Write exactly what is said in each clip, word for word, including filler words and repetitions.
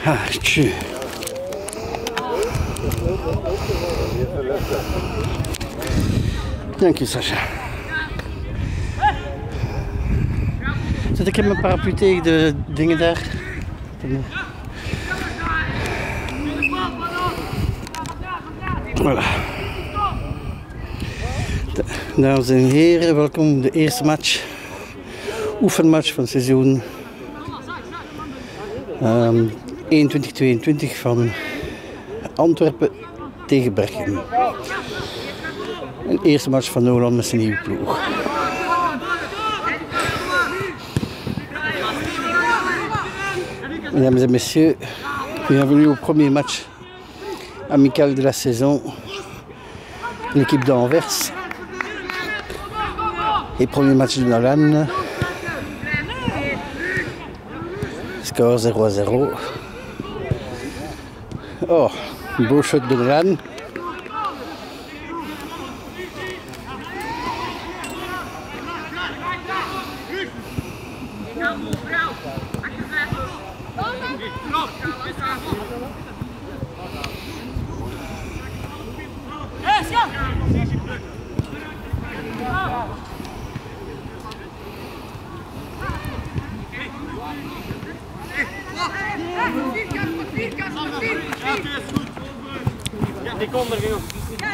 Ah, tju. Dank je, Sascha. Zet ik heb mijn paraplu tegen de dingen daar. Voilà. Dames en heren, welkom de eerste match, oefenmatch van het seizoen um, eenentwintig tweeëntwintig van Antwerpen tegen Berchem. Een eerste match van Nolhan met zijn nieuwe ploeg. Mesdames et messieurs, bienvenue au premier match amical de la saison. L'équipe d'Anvers. Et premier match de Nolhan. Score zéro à zéro. Oh, een beau shot de Nolhan. Die komt er, joh.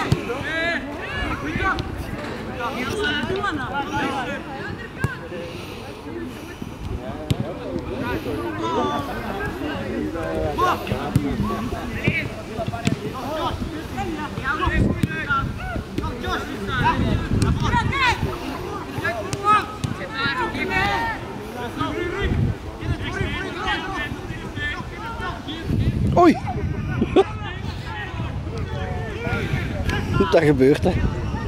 Oei! Dat gebeurt, hè.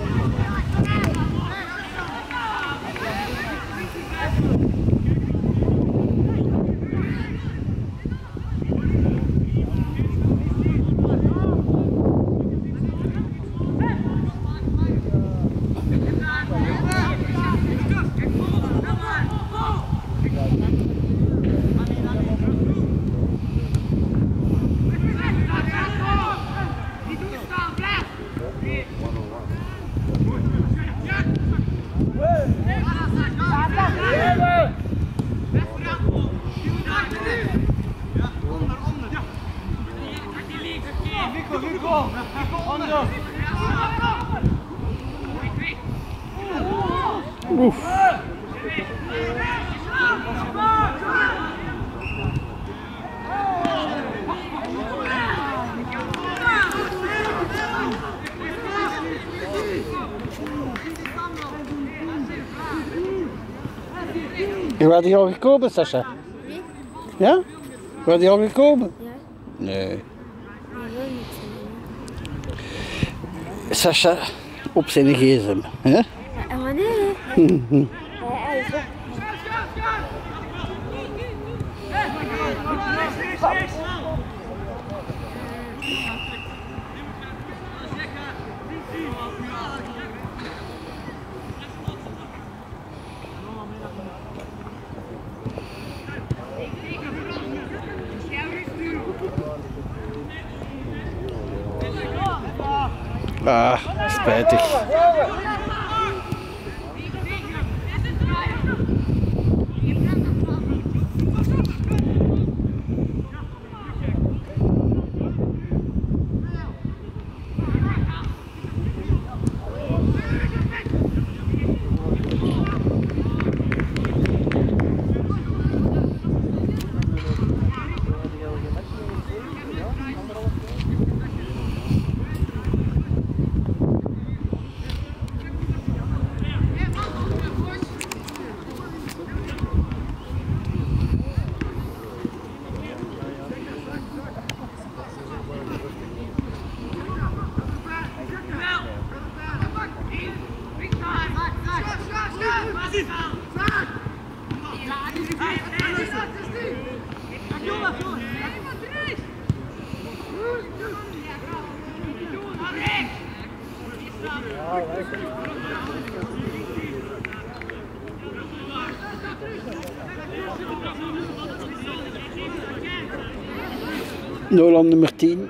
Oef. Waar die al gekomen, Sascha? Ja? Waar die al gekomen? Ja. Nee. Sascha op zijn gsm, hè? En wanneer? Ah, spijtig. Nolhan nummer tien.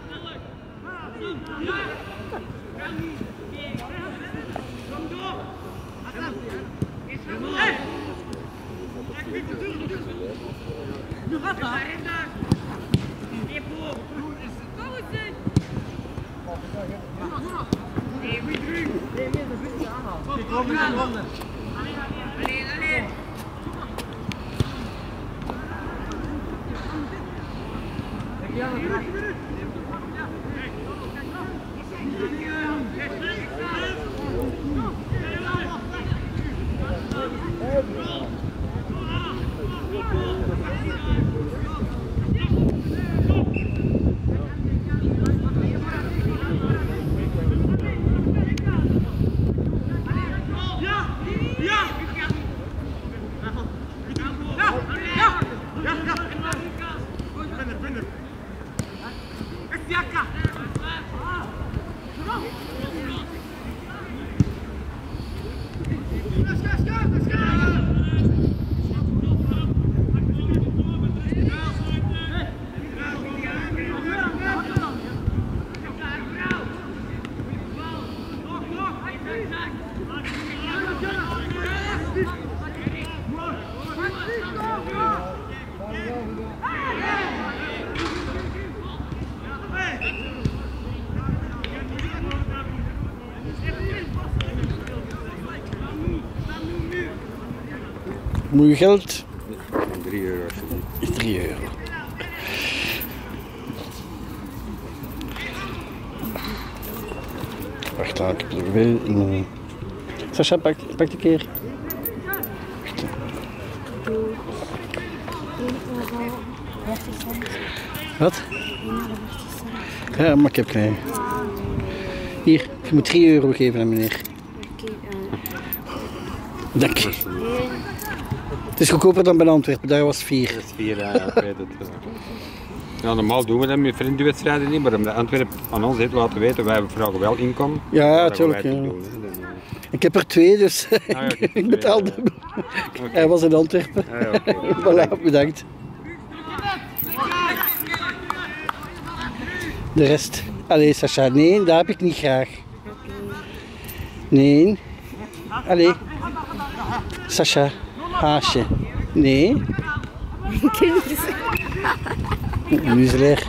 Moet je geld? drie euro alsjeblieft. drie euro. Wacht, laat ik er wel. Nee. Sascha, pak, pak de keer. Wat? Ja, maar ik heb geen. Hier, je moet drie euro geven aan meneer. Dank je. Het is goedkoper dan bij Antwerpen, daar was het vier. Dat is vier, ja. Ja, okay, dat, uh... ja, normaal doen we dat met vriendenwedstrijden niet, maar omdat Antwerpen aan ons heeft laten weten, wij vragen wel inkomen. Ja, natuurlijk. Ja. Doen, dan, uh... Ik heb er twee, dus ah, ja, ik, ik betaal dubbel. Okay. Hij was in Antwerpen. Ah, ja, okay. Voilà, bedankt. De rest. Allee, Sascha, nee, dat heb ik niet graag. Nee. Allee. Sascha, haasje. Nee. Nu is het leeg.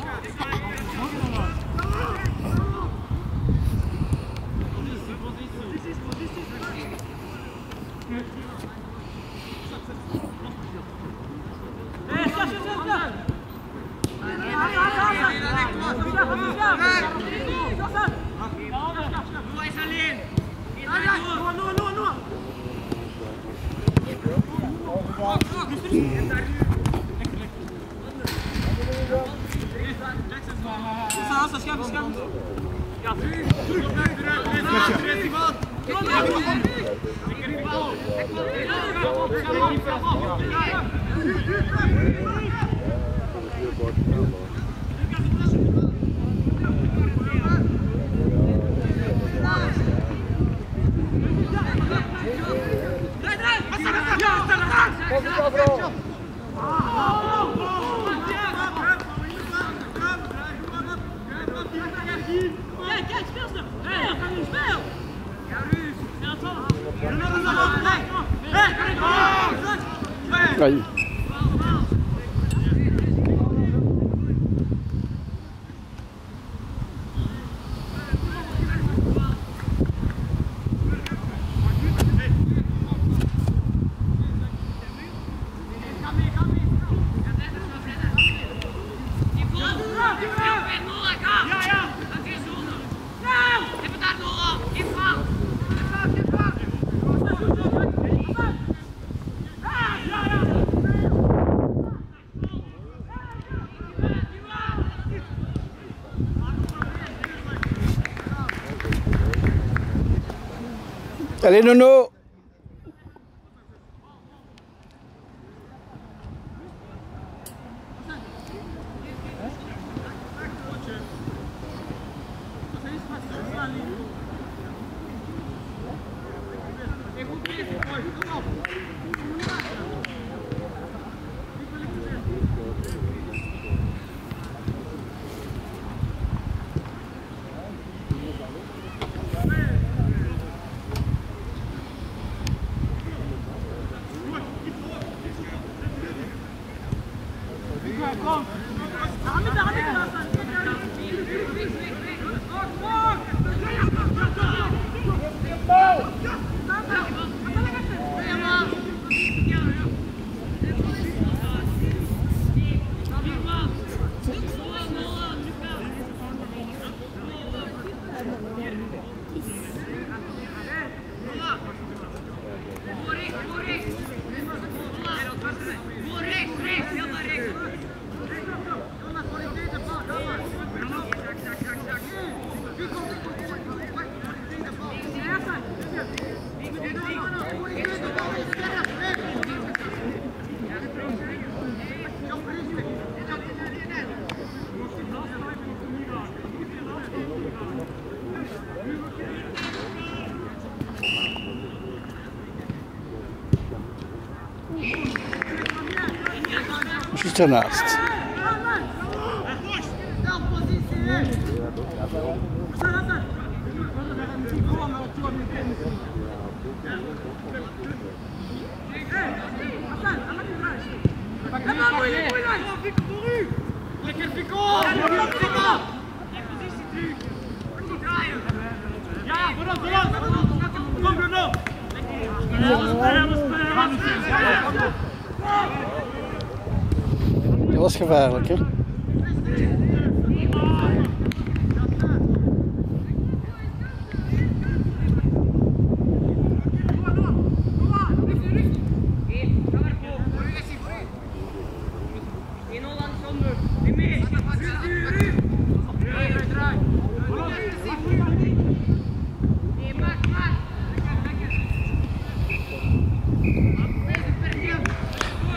Aí. Allez, Nono! Iets ernaast. Dat was gevaarlijk, hè?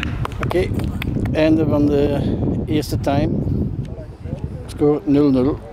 Oké, okay, einde van de eerste time. Score nul nul.